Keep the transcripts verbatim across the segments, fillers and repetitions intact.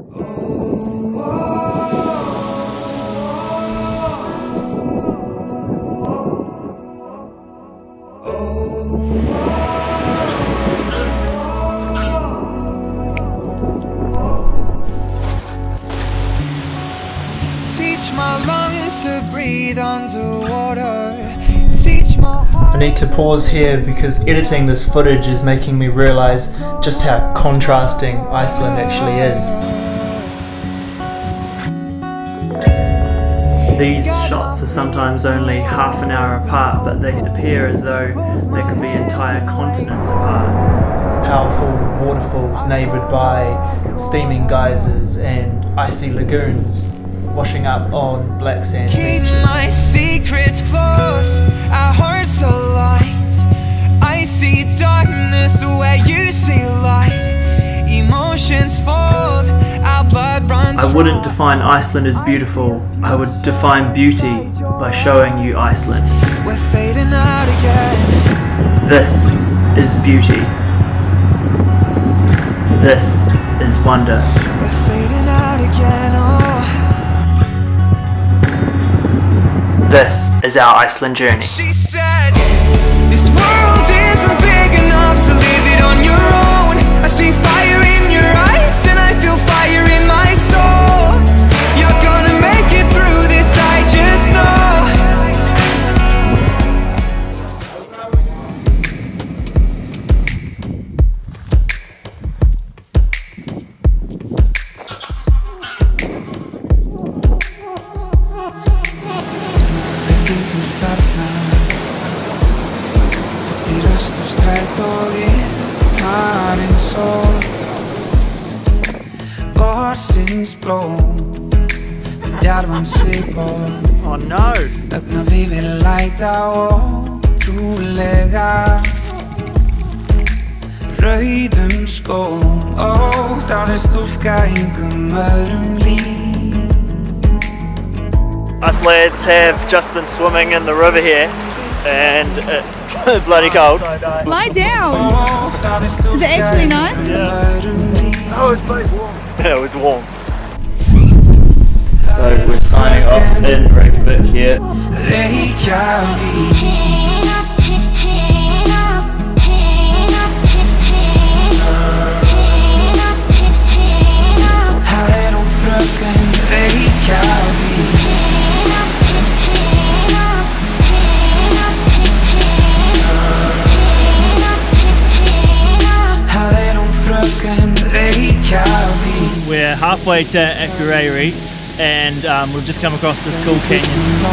Teach my lungs to breathe underwater. Teach my heart. I need to pause here because editing this footage is making me realise just how contrasting Iceland actually is. These shots are sometimes only half an hour apart, but they appear as though they could be entire continents apart. Powerful waterfalls neighboured by steaming geysers and icy lagoons washing up on black sand beaches. Keep my secrets close, our hearts aligned. I see darkness where you see light. Emotions fold, our blood runs. I wouldn't define Iceland as beautiful. I would define beauty by showing you Iceland. We're fading out again. This is beauty. This is wonder. We're fading out again, oh. This is our Iceland journey. She said, this world isn't big enough to live it on your own. I see fire in your eyes and I feel fire in my soul. You're gonna make it through this, I just know. Varsins blóm, djarfan svipor. Oh no! Ögna við vil læta ótrúlega. Rauðum skóm, ó, það er stúlka engum öðrum lík. Us lads have just been swimming in the river here and it's bloody cold. Lie down! Is it actually nice? Yeah. Oh, it's bloody warm. It was warm. So we're signing off in Reykjavík here. We're halfway to Akureyri and um, we've just come across this cool canyon.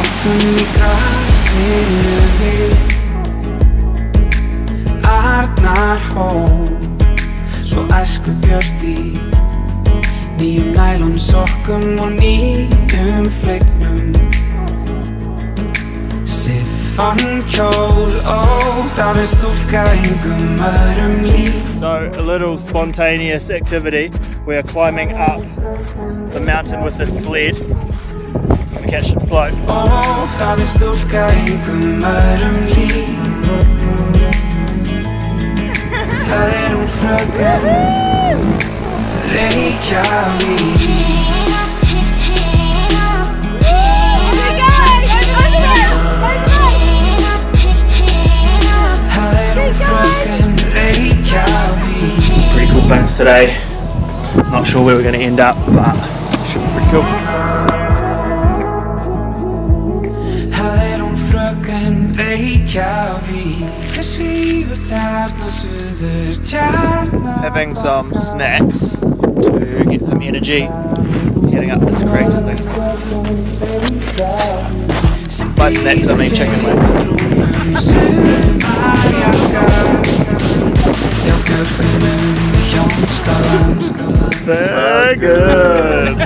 So a little spontaneous activity. We are climbing up the mountain with this sled. Gonna catch some slope. Some pretty cool things today. Not sure where we're going to end up, but it should be pretty cool. Having some snacks to get some energy, heading up this crater thing. By snacks I mean chicken wings. Very good.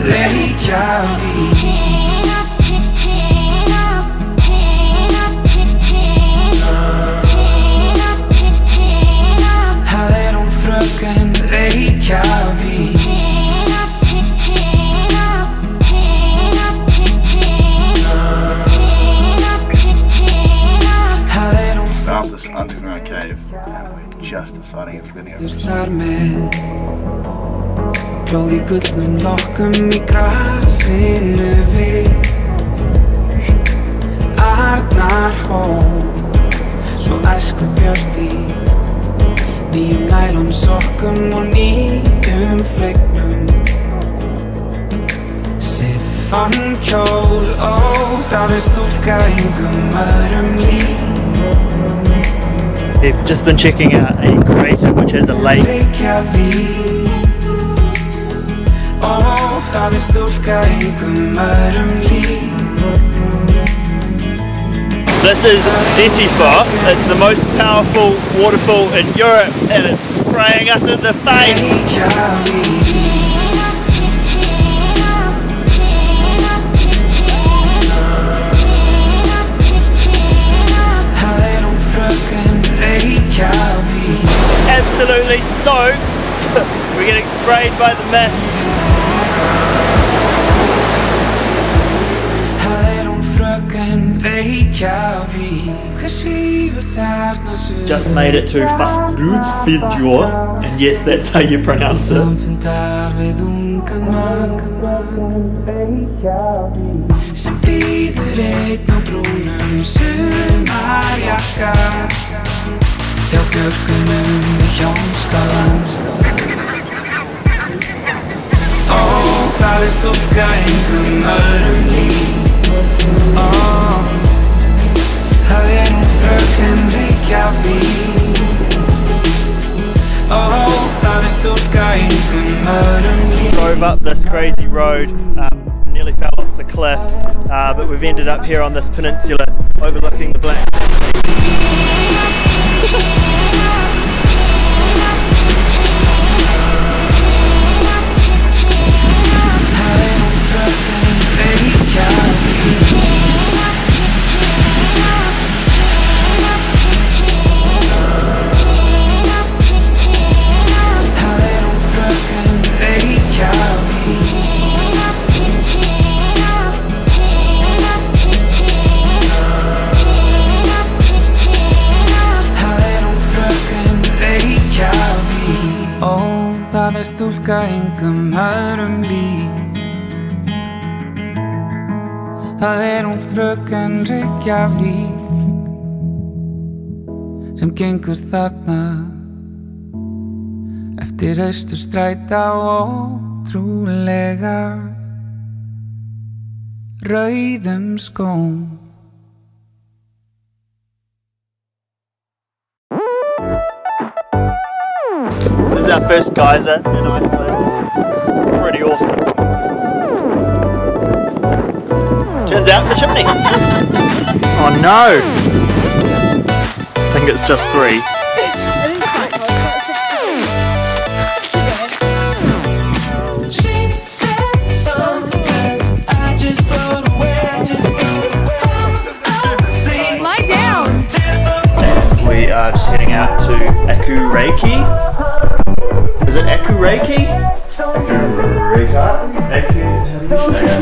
Found this underground cave and we're just deciding if we're going to go. Glóð í gullnum lokkum í grasinu við Arnar hól Svo æsku björt í Nýjum nælon sokkum og nýjum flegnum Siffan kjól, ó, það er stúlka engum öðrum líf We've just been checking out a crater which has a lake. Reykjavík Ó, það er stúlka engum öðrum líf This is Dettifoss. It's the most powerful waterfall in Europe and it's spraying us in the face. Absolutely soaked. We're getting sprayed by the mist. Just made it to Friðrik Dór, and yes, that's how you pronounce it. Sem býður einn á brúnum sumarjakka Hjá björgunum í Hjómsdalans Ó, það er stúlka engum öðrum líf Ó, það er hún fröken Reykjavík Ó, það er stúlka engum öðrum líf Drove up this crazy road, um, nearly fell off the cliff, uh, but we've ended up here on this peninsula overlooking the Black Sea. Það er stúlka engum öðrum líf Það er hún fröken Reykjavík sem gengur þarna eftir Austurstræti á ótrúlega rauðum skóm This is our first geyser in Iceland. It's pretty awesome. Turns out it's a chimney. Oh no! I think it's just three. Lie down. We are just heading out to Reykjavík. Is it Reykjavík? Reykjavík. Aku, how do you say it?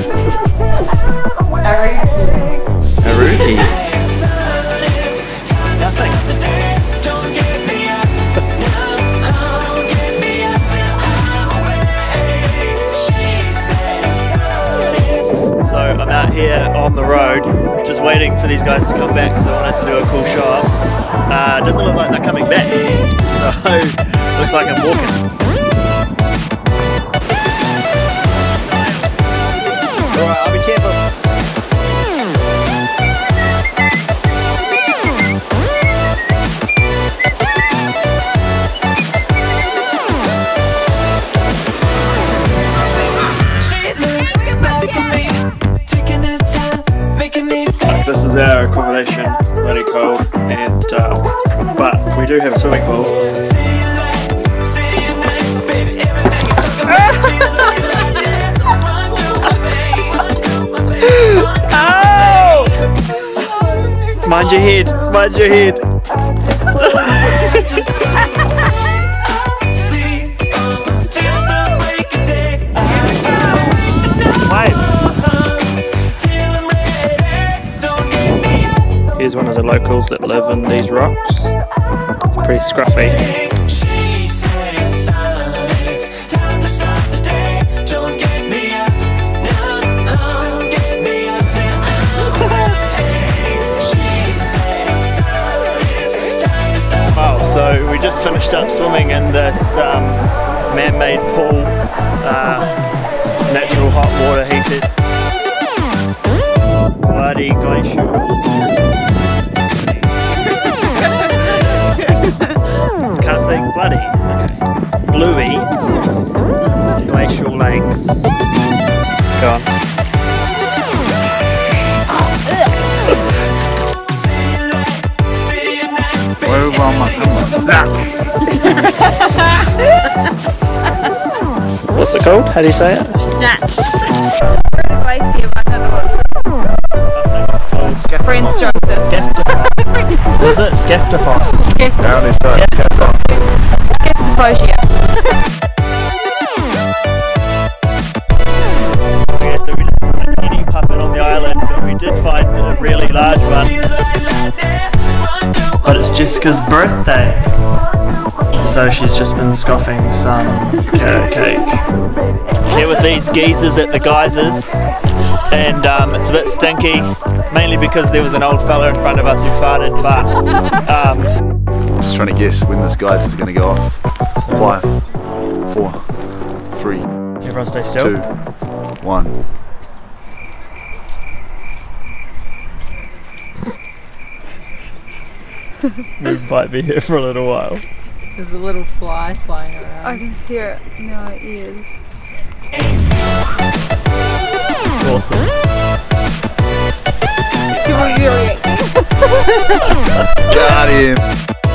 Aruki. Nothing. So I'm out here on the road, just waiting for these guys to come back because I wanted to do a cool shot. Uh, doesn't look like they're coming back. So looks like I'm walking. Alright, I'll be careful. This is our accommodation, bloody cold and dark, but we do have a swimming pool. Ow! Mind your head, mind your head. Wave. Here's one of the locals that live in these rocks. It's pretty scruffy. just finished up swimming in this um, man-made pool, uh, natural hot water heated. Bloody glacier. Can't say bloody. Okay. Bluey glacial lakes. Go on. Where was my camera? What's it called? How do you say it? Snatch. We're at a glacier, but I don't know what it's called. It's called Friends Joseph. Skeftifoss. What is it? Skeftifoss. Apparently so. Skeptophagia. Okay, so we didn't find any puffin on the island, but we did find a really large one. But it's Jessica's birthday, so she's just been scoffing some carrot cake. Here with these geezers at the geysers, and um, it's a bit stinky, mainly because there was an old fella in front of us who farted, but um, Just trying to guess when this geyser is going to go off. Five, four, three, everyone stay still. two, one. We might be here for a little while. There's a little fly flying around. I can hear it in my ears. Awesome. She was really Got him.